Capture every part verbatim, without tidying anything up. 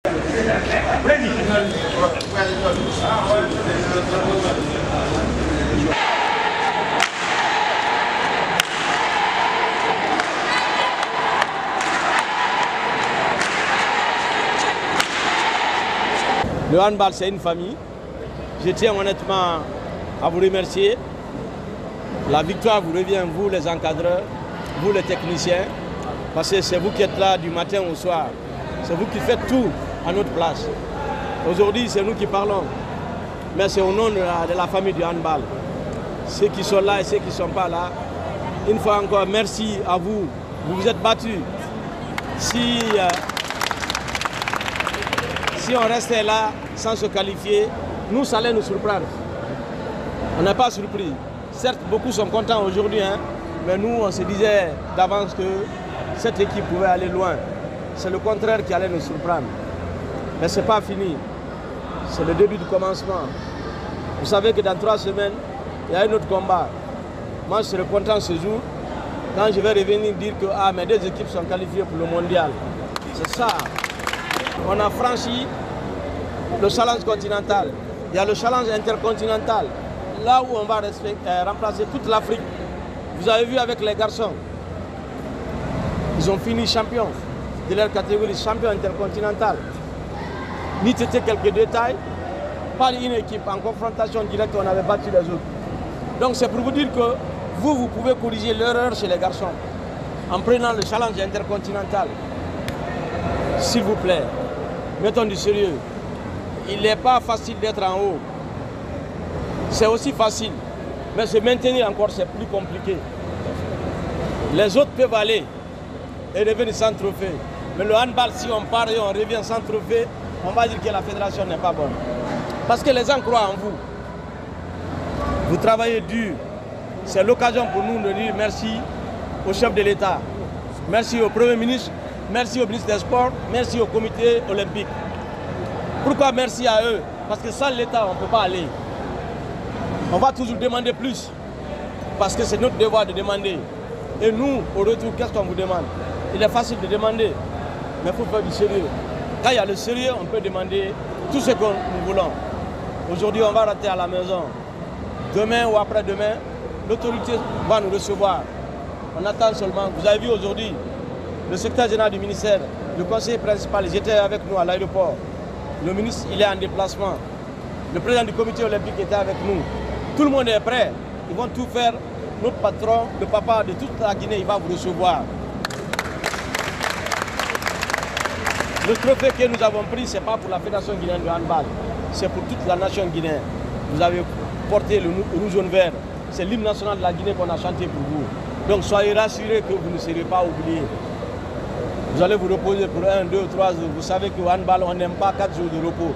Le handball, c'est une famille. Je tiens honnêtement à vous remercier. La victoire vous revient, vous les encadreurs, vous les techniciens, parce que c'est vous qui êtes là du matin au soir. C'est vous qui faites tout à notre place. Aujourd'hui, c'est nous qui parlons, mais c'est au nom de la, de la famille du handball. Ceux qui sont là et ceux qui ne sont pas là, une fois encore, merci à vous. Vous vous êtes battus. Si... Euh, Si on restait là sans se qualifier, nous, ça allait nous surprendre. On n'est pas surpris. Certes, beaucoup sont contents aujourd'hui, hein, mais nous, on se disait d'avance que cette équipe pouvait aller loin. C'est le contraire qui allait nous surprendre. Mais ce n'est pas fini. C'est le début du commencement. Vous savez que dans trois semaines, il y a un autre combat. Moi, je serai content ce jour quand je vais revenir dire que ah, mes deux équipes sont qualifiées pour le mondial. C'est ça. On a franchi le challenge continental. Il y a le challenge intercontinental. Là où on va euh, remplacer toute l'Afrique. Vous avez vu avec les garçons. Ils ont fini champions de leur catégorie, champion intercontinental. Ni c'était quelques détails. Pas une équipe en confrontation directe, on avait battu les autres. Donc c'est pour vous dire que vous, vous pouvez corriger l'erreur chez les garçons en prenant le challenge intercontinental. S'il vous plaît. Mettons du sérieux. Il n'est pas facile d'être en haut. C'est aussi facile. Mais se maintenir encore, c'est plus compliqué. Les autres peuvent aller et revenir sans trophée. Mais le handball, si on part et on revient sans trophée, on va dire que la fédération n'est pas bonne. Parce que les gens croient en vous. Vous travaillez dur. C'est l'occasion pour nous de dire merci au chef de l'État. Merci au Premier ministre. Merci au ministre des Sports, merci au comité olympique. Pourquoi merci à eux? Parce que sans l'État, on ne peut pas aller. On va toujours demander plus. Parce que c'est notre devoir de demander. Et nous, au retour, qu'est-ce qu'on vous demande? Il est facile de demander, mais il faut faire du sérieux. Quand il y a le sérieux, on peut demander tout ce que nous voulons. Aujourd'hui, on va rentrer à la maison. Demain ou après-demain, l'autorité va nous recevoir. On attend seulement. Vous avez vu aujourd'hui, le secrétaire général du ministère, le conseiller principal, ils étaient avec nous à l'aéroport. Le ministre, il est en déplacement. Le président du comité olympique était avec nous. Tout le monde est prêt. Ils vont tout faire. Notre patron, le papa de toute la Guinée, il va vous recevoir. Le trophée que nous avons pris, ce n'est pas pour la Fédération guinéenne de handball. C'est pour toute la nation guinéenne. Vous avez porté le rouge, jaune, vert. C'est l'hymne national de la Guinée qu'on a chanté pour vous. Donc soyez rassurés que vous ne serez pas oubliés. Vous allez vous reposer pour un, deux, trois jours. Vous savez qu'au handball, on n'aime pas quatre jours de repos.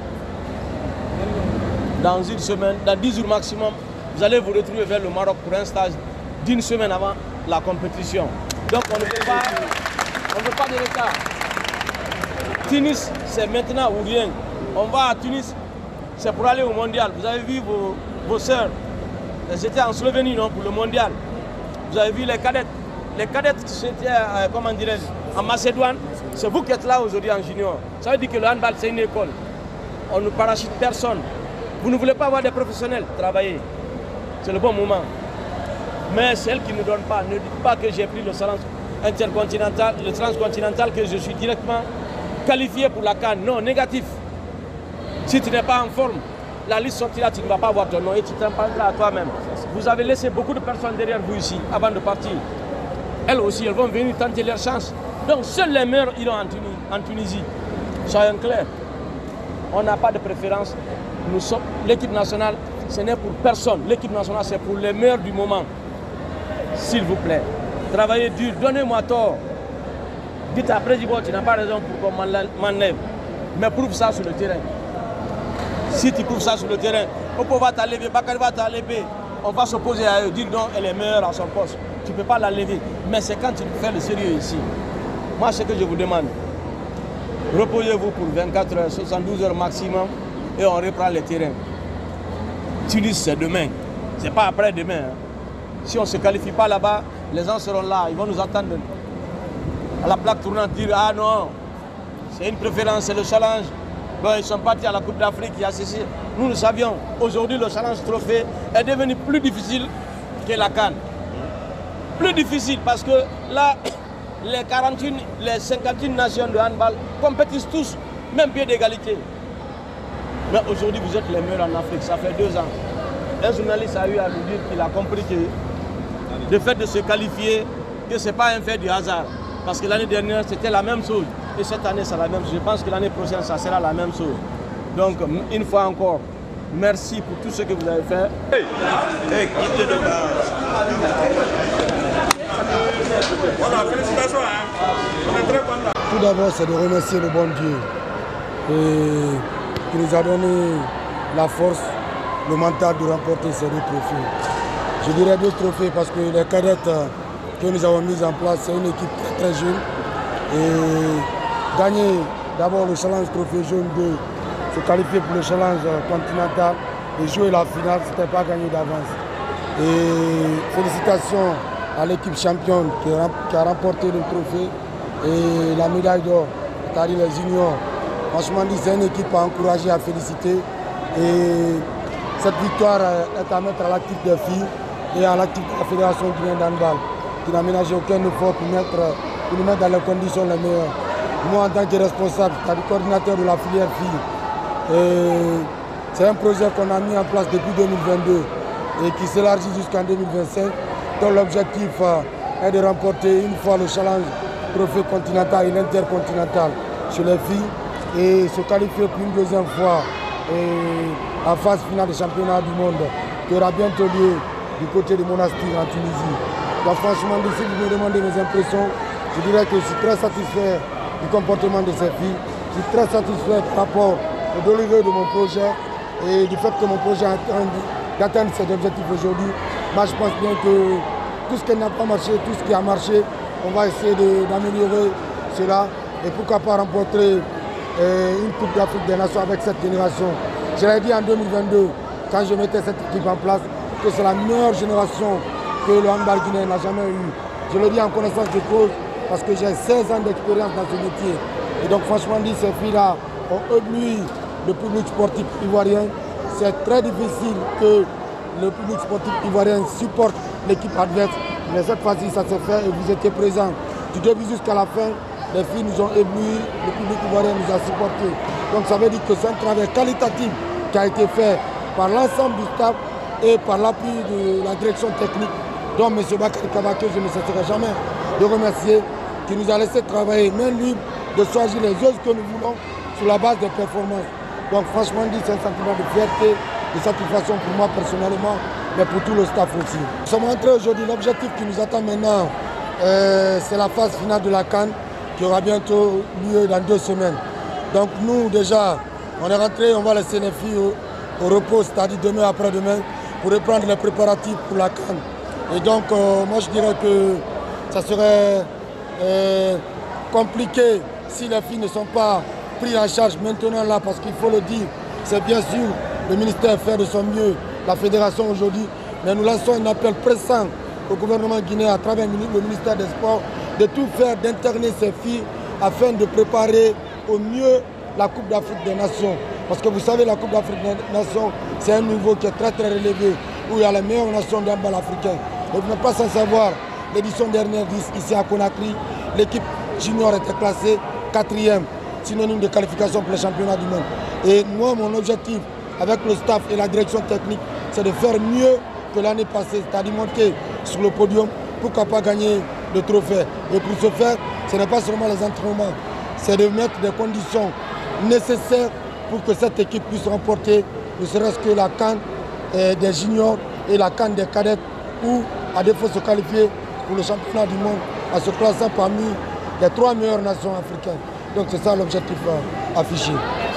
Dans une semaine, dans dix jours maximum, vous allez vous retrouver vers le Maroc pour un stage d'une semaine avant la compétition. Donc on ne peut pas, on ne veut pas de retard. Tunis, c'est maintenant ou rien. On va à Tunis, c'est pour aller au mondial. Vous avez vu vos, vos sœurs, elles étaient en Slovénie non, pour le mondial. Vous avez vu les cadettes. Les cadettes qui étaient, euh, comment dirais-je, en Macédoine, c'est vous qui êtes là aujourd'hui en junior. Ça veut dire que le handball, c'est une école. On ne parachute personne. Vous ne voulez pas avoir des professionnels travailler. C'est le bon moment. Mais celle qui ne donne pas, ne dites pas que j'ai pris le challenge intercontinental, le transcontinental, que je suis directement qualifié pour la CAN. Non, négatif. Si tu n'es pas en forme, la liste sortira, tu ne vas pas avoir ton nom et tu t'en parleras à toi-même. Vous avez laissé beaucoup de personnes derrière vous ici, avant de partir. Elles aussi, elles vont venir tenter leur chance. Donc seuls les meilleurs iront en Tunisie. En Tunisie. Soyons clairs. On n'a pas de préférence. Nous sommes l'équipe nationale, ce n'est pour personne. L'équipe nationale, c'est pour les meilleurs du moment. S'il vous plaît, travaillez dur, donnez-moi tort. Dites après, tu n'as pas raison pour qu'on m'enlève. Mais prouve ça sur le terrain. Si tu prouves ça sur le terrain, Opo va t'enlever, Bakary va t'enlever. On va s'opposer à eux, dire non, elle est meilleure à son poste. Tu ne peux pas l'enlever. Mais c'est quand tu fais le sérieux ici. Moi, ce que je vous demande, reposez-vous pour vingt-quatre heures, soixante-douze heures maximum et on reprend le terrain. Tunis, c'est demain. Ce n'est pas après-demain. Hein. Si on ne se qualifie pas là-bas, les gens seront là. Ils vont nous attendre à la plaque tournante dire « Ah non, c'est une préférence, c'est le challenge bon, ils sont partis à la Coupe d'Afrique, il y a ceci. Nous le savions. Aujourd'hui, le Challenge Trophée est devenu plus difficile que la CAN. Plus difficile parce que là, les, quarante-et-une, les cinquante et une nations de handball compétissent tous, même pied d'égalité. Mais aujourd'hui, vous êtes les meilleurs en Afrique, ça fait deux ans. Un journaliste a eu à nous dire qu'il a compris que le fait de se qualifier, que ce n'est pas un fait du hasard. Parce que l'année dernière, c'était la même chose. Et cette année, c'est la même chose. Je pense que l'année prochaine, ça sera la même chose. Donc, une fois encore, merci pour tout ce que vous avez fait. Hey. Hey, quittez de voilà, félicitations. Hein. On est très contents. Tout d'abord, c'est de remercier le bon Dieu et qui nous a donné la force, le mental de remporter ces deux trophées. Je dirais deux trophées parce que les cadettes que nous avons mis en place, c'est une équipe très, très jeune. Et gagner d'abord le Challenge Trophée Jaune deux, se qualifier pour le Challenge Continental et jouer la finale, ce n'était pas gagné d'avance. Et félicitations à l'équipe championne qui a remporté le trophée et la médaille d'or, c'est-à-dire les juniors. Franchement, c'est une équipe à encourager, à féliciter. Et cette victoire est à mettre à l'actif des filles et à l'actif de la Fédération guinéenne d'handball, qui n'a ménagé aucun effort pour, mettre, pour nous mettre dans les conditions les meilleures. Moi, en tant que responsable, c'est-à-dire coordinateur de la filière filles, c'est un projet qu'on a mis en place depuis deux mille vingt-deux et qui s'élargit jusqu'en deux mille vingt-cinq. dont l'objectif est de remporter une fois le Challenge Trophée Continental et l'Intercontinental chez les filles et se qualifier pour une deuxième fois et en phase finale des championnats du monde qui aura bientôt lieu du côté de Monastir en Tunisie. Donc franchement, si vous me demandez mes impressions, je dirais que je suis très satisfait du comportement de ces filles. Je suis très satisfait par rapport au délivré de mon projet et du fait que mon projet est en train d'atteindre cet objectif aujourd'hui. Moi, je pense bien que tout ce qui n'a pas marché, tout ce qui a marché, on va essayer d'améliorer cela et pourquoi pas remporter euh, une Coupe d'Afrique des Nations avec cette génération. Je l'ai dit en deux mille vingt-deux, quand je mettais cette équipe en place, que c'est la meilleure génération que le handball guinéen n'a jamais eue. Je le dis en connaissance de cause parce que j'ai seize ans d'expérience dans ce métier. Et donc franchement dit, ces filles-là ont ébloui le public sportif ivoirien. C'est très difficile que le public sportif ivoirien supporte l'équipe adverse. Mais cette fois-ci, ça s'est fait et vous étiez présents. Du début jusqu'à la fin, les filles nous ont ébloui, le public ivoirien nous a supportés. Donc ça veut dire que c'est un travail qualitatif qui a été fait par l'ensemble du staff et par l'appui de la direction technique, dont M. Bakary Kaba, que je ne cesserai jamais de remercier, qui nous a laissé travailler main libre, de choisir les œuvres que nous voulons sur la base des performances. Donc franchement dit, c'est un sentiment de fierté, de satisfaction pour moi personnellement, mais pour tout le staff aussi. Nous sommes rentrés aujourd'hui, l'objectif qui nous attend maintenant, euh, c'est la phase finale de la CAN, qui aura bientôt lieu dans deux semaines. Donc nous déjà, on est rentrés, on va laisser les filles au, au repos, c'est-à-dire demain après-demain, pour reprendre les préparatifs pour la CAN. Et donc euh, moi je dirais que ça serait euh, compliqué si les filles ne sont pas prises en charge maintenant là, parce qu'il faut le dire, c'est bien sûr le ministère fait de son mieux, la fédération aujourd'hui, mais nous lançons un appel pressant au gouvernement guinéen à travers le ministère des Sports de tout faire, d'interner ces filles afin de préparer au mieux la Coupe d'Afrique des Nations. Parce que vous savez, la Coupe d'Afrique des Nations, c'est un niveau qui est très très relevé, où il y a les meilleures nations de handball africain. Et vous n'êtes pas sans savoir, l'édition dernière ici à Conakry, l'équipe junior était classée quatrième, synonyme de qualification pour les championnats du monde. Et moi, mon objectif avec le staff et la direction technique, c'est de faire mieux que l'année passée, c'est-à-dire monter sur le podium, pourquoi pas gagner le trophée. Et pour ce faire, ce n'est pas seulement les entraînements, c'est de mettre des conditions nécessaires pour que cette équipe puisse remporter ne serait-ce que la CAN des juniors et la CAN des cadettes, ou à défaut se qualifier pour le championnat du monde en se classant parmi les trois meilleures nations africaines. Donc c'est ça l'objectif affiché.